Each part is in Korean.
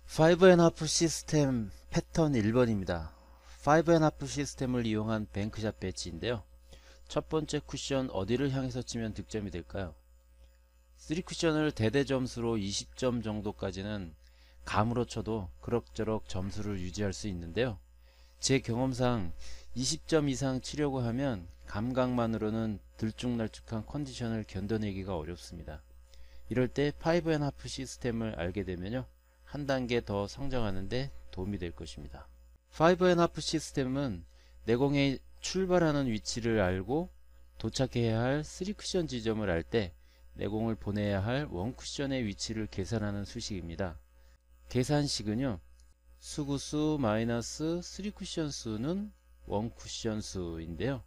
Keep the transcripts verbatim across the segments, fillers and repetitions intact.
파이브 앤 하프 시스템 패턴 일 번입니다. 파이브 앤 하프 시스템을 이용한 뱅크샷 배치인데요. 첫 번째 쿠션 어디를 향해서 치면 득점이 될까요? 쓰리 쿠션을 대대 점수로 이십 점 정도까지는 감으로 쳐도 그럭저럭 점수를 유지할 수 있는데요. 제 경험상 이십 점 이상 치려고 하면 감각만으로는 들쭉날쭉한 컨디션을 견뎌내기가 어렵습니다. 이럴 때 파이브 앤 하프 시스템을 알게 되면요, 한 단계 더 성장하는데 도움이 될 것입니다. 파이브 앤 하프 시스템은 내공의 출발하는 위치를 알고 도착해야 할 쓰리 쿠션 지점을 알 때 내공을 보내야 할 원 쿠션의 위치를 계산하는 수식입니다. 계산식은요, 수구수 마이너스 쓰리 쿠션 수는 원 쿠션 수인데요.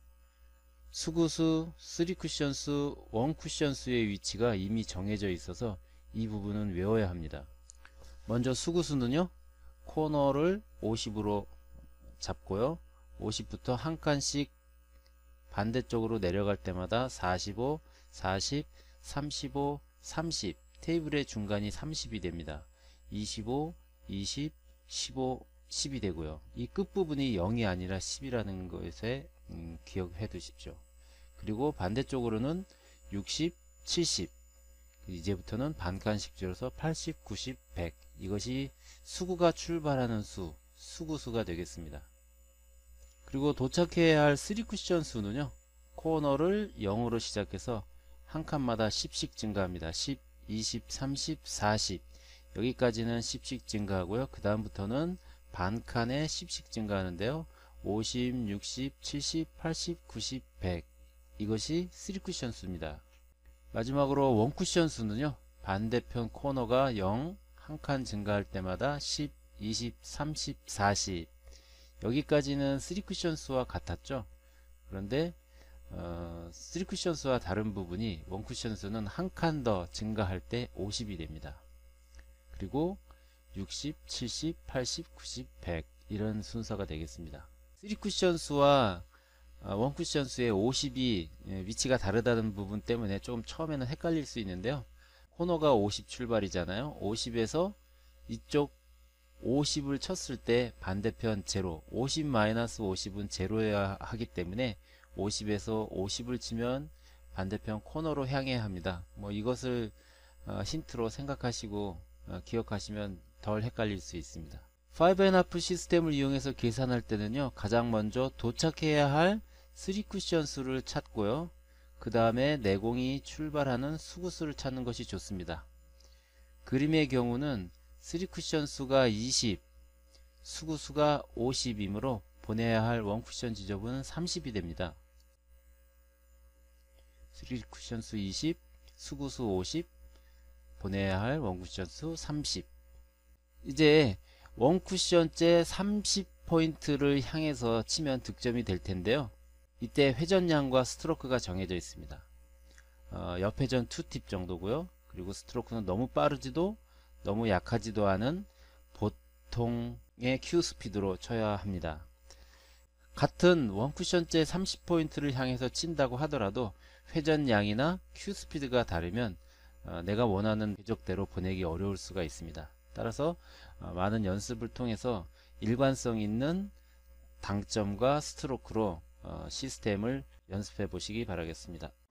수구수, 쓰리 쿠션 수, 원 쿠션 수의 위치가 이미 정해져 있어서 이 부분은 외워야 합니다. 먼저 수구수는요, 코너를 오십으로 잡고요, 오십부터 한 칸씩 반대쪽으로 내려갈 때마다 사십오, 사십, 삼십오, 삼십, 테이블의 중간이 삼십이 됩니다. 이십오, 이십, 십오, 십이 되고요. 이 끝부분이 영이 아니라 십이라는 것에 음, 기억해 두십시오. 그리고 반대쪽으로는 육십, 칠십, 이제부터는 반칸씩 줄여서 팔십, 구십, 백, 이것이 수구가 출발하는 수, 수구수가 되겠습니다. 그리고 도착해야 할 쓰리 쿠션 수는요, 코너를 영으로 시작해서 한 칸마다 십씩 증가합니다. 십, 이십, 삼십, 사십, 여기까지는 십씩 증가하고요. 그 다음부터는 반칸에 십씩 증가하는데요. 오십, 육십, 칠십, 팔십, 구십, 백, 이것이 쓰리 쿠션 수입니다. 마지막으로 원 쿠션 수는요, 반대편 코너가 영, 한 칸 증가할 때마다 십, 이십, 삼십, 사십, 여기까지는 쓰리 쿠션 수와 같았죠. 그런데 어, 쓰리 쿠션 수와 다른 부분이 원 쿠션 수는 한 칸 더 증가할 때 오십이 됩니다. 그리고 육십, 칠십, 팔십, 구십, 백, 이런 순서가 되겠습니다. 쓰리 쿠션 수와 원 쿠션 수의 오십이 위치가 다르다는 부분 때문에 조금 처음에는 헷갈릴 수 있는데요. 코너가 오십 출발이잖아요. 오십에서 이쪽 오십을 쳤을 때 반대편 제로, 오십 마이너스 오십은 제로여야 하기 때문에 오십에서 오십을 치면 반대편 코너로 향해야 합니다. 뭐 이것을 힌트로 생각하시고 기억하시면 덜 헷갈릴 수 있습니다. 파이브 앤 하프 시스템을 이용해서 계산할 때는요, 가장 먼저 도착해야 할 쓰리 쿠션 수를 찾고요, 그 다음에 내공이 출발하는 수구수를 찾는 것이 좋습니다. 그림의 경우는 쓰리 쿠션 수가 이십, 수구수가 오십이므로 보내야 할 원 쿠션 지점은 삼십이 됩니다. 쓰리 쿠션 수 이십, 수구수 오십, 보내야 할 원 쿠션 수 삼십. 이제 원 쿠션째 삼십 포인트를 향해서 치면 득점이 될 텐데요. 이때 회전량과 스트로크가 정해져 있습니다. 어, 옆회전 이 팁 정도고요. 그리고 스트로크는 너무 빠르지도 너무 약하지도 않은 보통의 큐 스피드로 쳐야 합니다. 같은 원 쿠션째 삼십 포인트를 향해서 친다고 하더라도 회전량이나 큐 스피드가 다르면 어, 내가 원하는 궤적대로 보내기 어려울 수가 있습니다. 따라서 어, 많은 연습을 통해서 일관성 있는 당점과 스트로크로 어, 시스템을 연습해 보시기 바라겠습니다.